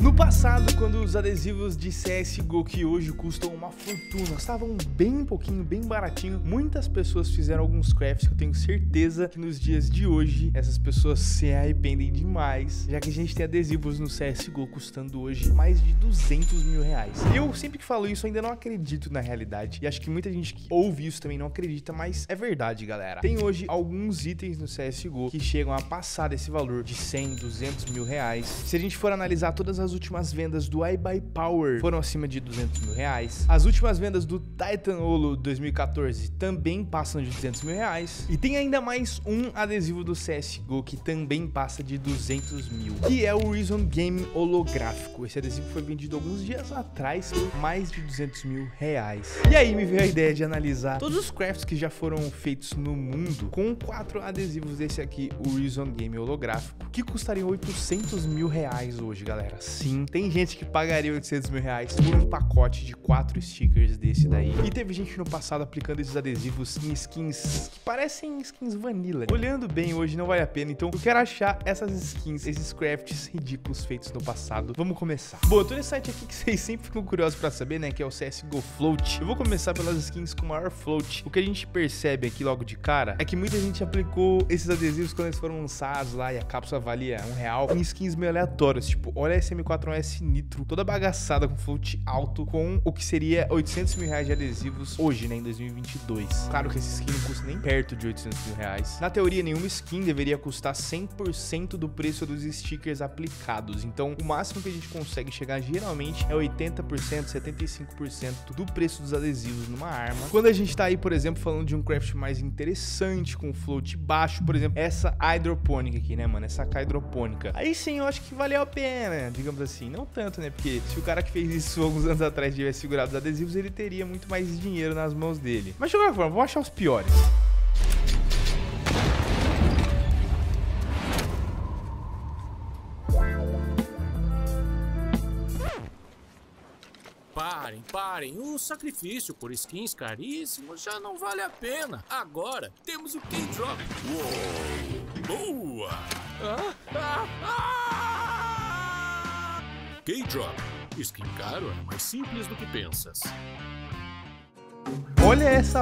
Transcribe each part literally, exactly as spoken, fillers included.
No passado, quando os adesivos de C S G O, que hoje custam uma fortuna, estavam bem pouquinho, bem baratinho, muitas pessoas fizeram alguns crafts que eu tenho certeza que nos dias de hoje essas pessoas se arrependem demais, já que a gente tem adesivos no C S G O custando hoje mais de duzentos mil reais. Eu sempre que falo isso ainda não acredito na realidade, e acho que muita gente que ouve isso também não acredita, mas é verdade, galera. Tem hoje alguns itens no C S G O que chegam a passar desse valor de cem, duzentos mil reais. Se a gente for analisar todas as últimas vendas do iBuyPower, foram acima de duzentos mil reais. As últimas vendas do Titan Holo dois mil e quatorze também passam de duzentos mil reais. E tem ainda mais um adesivo do C S G O que também passa de duzentos mil, que é o Reason Game holográfico. Esse adesivo foi vendido alguns dias atrás por mais de duzentos mil reais. E aí me veio a ideia de analisar todos os crafts que já foram feitos no mundo com quatro adesivos desse aqui, o Reason Game holográfico, que custariam oitocentos mil reais hoje, galera. Sim, tem gente que pagaria oitocentos mil reais por um pacote de quatro stickers desse daí. E teve gente no passado aplicando esses adesivos em skins que parecem skins vanilla. Olhando bem hoje não vale a pena, então eu quero achar essas skins, esses crafts ridículos feitos no passado. Vamos começar. Bom, eu tô nesse site aqui que vocês sempre ficam curiosos pra saber, né, que é o C S G O Float. Eu vou começar pelas skins com maior float. O que a gente percebe aqui logo de cara é que muita gente aplicou esses adesivos quando eles foram lançados lá e a cápsula valia um real em skins meio aleatórias, tipo, olha essa M quatro S Nitro, toda bagaçada com float alto, com o que seria oitocentos mil reais de adesivos hoje, né, em dois mil e vinte e dois. Claro que esse skin não custa nem perto de oitocentos mil reais. Na teoria, nenhuma skin deveria custar cem por cento do preço dos stickers aplicados. Então, o máximo que a gente consegue chegar geralmente é oitenta por cento, setenta e cinco por cento do preço dos adesivos numa arma. Quando a gente tá aí, por exemplo, falando de um craft mais interessante, com float baixo, por exemplo, essa hidropônica aqui, né, mano? Essa hidropônica. Aí sim, eu acho que valeu a pena, digamos assim. Não tanto, né? Porque se o cara que fez isso alguns anos atrás tivesse segurado os adesivos, ele teria muito mais dinheiro nas mãos dele. Mas de qualquer forma, vamos achar os piores. Parem, parem, o sacrifício por skins caríssimos já não vale a pena. Agora temos o K-Drop. Boa! Ah, ah, ah! K-Drop. Skin caro é mais simples do que pensas. Olha essa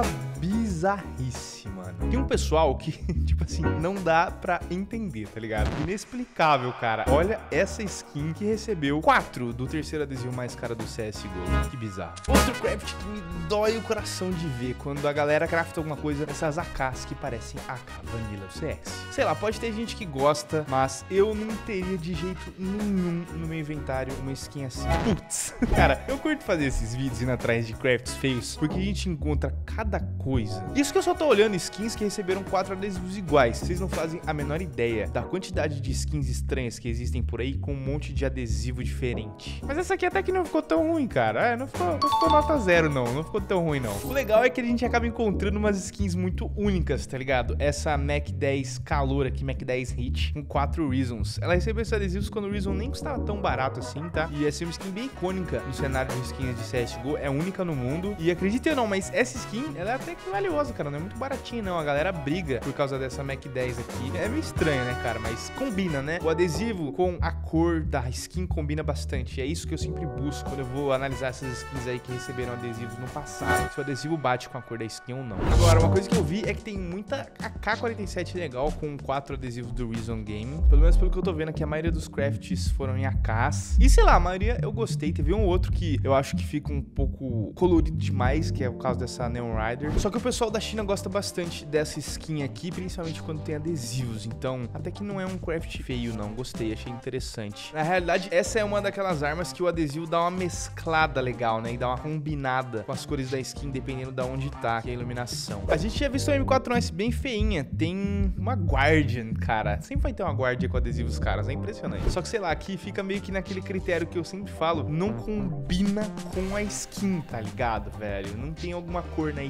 bizarrice, mano. Tem um pessoal que, tipo assim, não dá pra entender, tá ligado? Inexplicável, cara. Olha essa skin que recebeu quatro do terceiro adesivo mais caro do C S G O. Que bizarro. Outro craft que me dói o coração de ver quando a galera crafta alguma coisa, essas A Ks que parecem A K Vanilla do C S. Sei lá, pode ter gente que gosta, mas eu não teria de jeito nenhum no meu inventário uma skin assim. Putz. Cara, eu curto fazer esses vídeos indo atrás de crafts feios, porque a gente encontra cada coisa. Isso que eu só tô olhando skins que receberam quatro adesivos iguais. Vocês não fazem a menor ideia da quantidade de skins estranhas que existem por aí com um monte de adesivo diferente. Mas essa aqui até que não ficou tão ruim, cara. É, não ficou, não ficou nota zero, não. Não ficou tão ruim, não. O legal é que a gente acaba encontrando umas skins muito únicas, tá ligado? Essa Mac dez Calor aqui, Mac dez Hit, com quatro Reasons. Ela recebeu esses adesivos quando o Reason nem custava tão barato assim, tá? E essa é uma skin bem icônica no cenário de skins de C S G O. É única no mundo. E acredite ou não, mas essa skin, ela é até que valiosa, cara. Não é muito baratinha, não. A galera briga por causa dessa Mac dez aqui. É meio estranho, né, cara? Mas combina, né? O adesivo com a cor da skin combina bastante. É isso que eu sempre busco quando eu vou analisar essas skins aí que receberam adesivos no passado. Se o adesivo bate com a cor da skin ou não. Agora, uma coisa que eu vi é que tem muita A K quarenta e sete legal com quatro adesivos do Reason Game. Pelo menos pelo que eu tô vendo aqui, a maioria dos crafts foram em A Ks. E sei lá, a maioria eu gostei. Teve um outro que eu acho que fica um pouco colorido demais, que é o caso dessa Neon Rider. Só que o pessoal da China gosta bastante dessa skin aqui, principalmente quando tem adesivos. Então, até que não é um craft feio, não. Gostei, achei interessante. Na realidade, essa é uma daquelas armas que o adesivo dá uma mesclada legal, né? E dá uma combinada com as cores da skin, dependendo de onde tá, que é a iluminação. A gente tinha visto a M quatro S bem feinha. Tem uma Guardian, cara. Sempre vai ter uma Guardian com adesivos caros, é impressionante. Só que, sei lá, aqui fica meio que naquele critério que eu sempre falo, não combina com a skin, tá ligado, velho? Não tem alguma cor na skin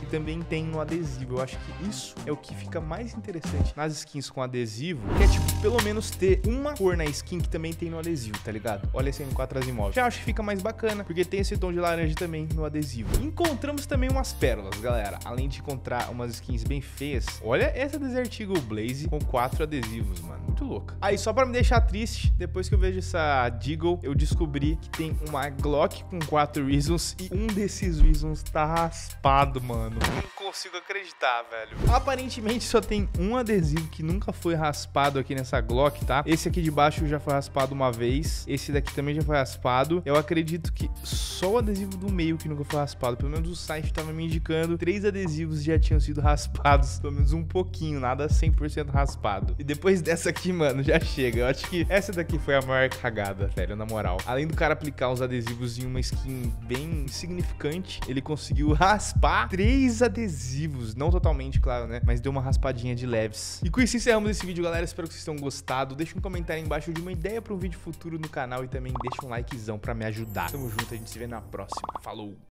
e também tem no adesivo. Eu acho que isso é o que fica mais interessante nas skins com adesivo, que é tipo, pelo menos ter uma cor na skin que também tem no adesivo, tá ligado? Olha esse M quatro Asimov. Já acho que fica mais bacana, porque tem esse tom de laranja também no adesivo. Encontramos também umas pérolas, galera. Além de encontrar umas skins bem feias, olha essa Desert Eagle Blaze com quatro adesivos, mano. Muito louca. Aí, só pra me deixar triste, depois que eu vejo essa Deagle, eu descobri que tem uma Glock com quatro Reasons e um desses Reasons tá raspado, mano. Não consigo acreditar, velho. Aparentemente só tem um adesivo que nunca foi raspado aqui nessa Glock, tá? Esse aqui de baixo já foi raspado uma vez. Esse daqui também já foi raspado. Eu acredito que só o adesivo do meio que nunca foi raspado. Pelo menos o site tava me indicando três adesivos já tinham sido raspados. Pelo menos um pouquinho, nada cem por cento raspado. E depois dessa aqui, mano, já chega. Eu acho que essa daqui foi a maior cagada, velho, na moral. Além do cara aplicar uns adesivos em uma skin bem significante, ele conseguiu raspar três adesivos. Não totalmente, claro, né? Mas deu uma raspadinha de leves. E com isso encerramos esse vídeo, galera. Espero que vocês tenham gostado. Deixa um comentário aí embaixo de uma ideia para um vídeo futuro no canal e também deixa um likezão pra me ajudar. Tamo junto, a gente se vê na próxima. Falou!